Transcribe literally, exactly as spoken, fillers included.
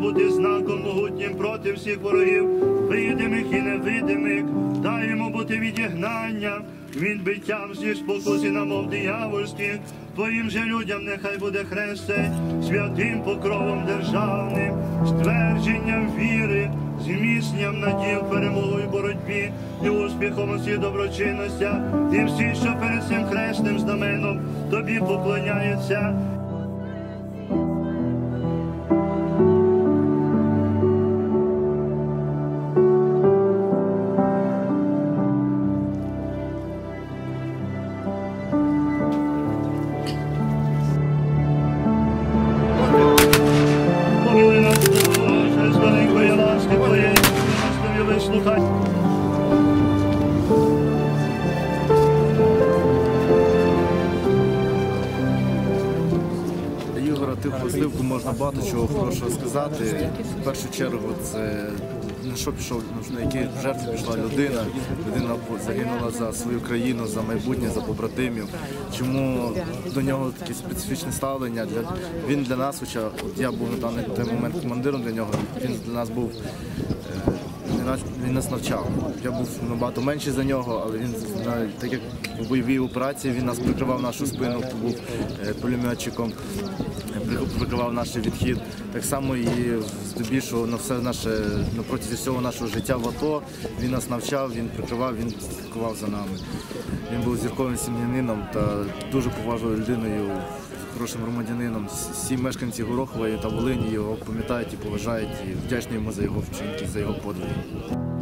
бути знаком могутнім проти всіх ворогів, видимих і невидимих. Дай йому бути відігнанням, він биттям всіх спокусів на мов диявольських. Твоїм же людям нехай буде хрест цей святим покровом державним, ствердженням віри, зміцненням надії в перемогу і боротьбі, і успіхом у всіх доброчинностях. І всі, що перед цим хресним знаменом тобі поклоняються. Ігора Тихослівку можна багато чого хорошого сказати. В першу чергу це на що пішов, на які жертви пішла людина. Людина загинула за свою країну, за майбутнє, за побратимів. Чому до нього таке специфічне ставлення? Для, він для нас, хоча от я був на даний той момент командиром для нього, він для нас був, він нас навчав. Я був набагато менший за нього, але він, так як в бойовій операції, він нас прикривав нашу спину, був пулеметчиком, прикривав наш відхід. Так само і здебільшого на все наше, на протязі всього нашого життя в АТО він нас навчав, він прикривав, він слідкував за нами. Він був зірковим сім'янином та дуже поважливою людиною, хорошим громадянином. Всі мешканці Горохової та Волині його пам'ятають і поважають, і вдячні йому за його вчинки, за його подвиги.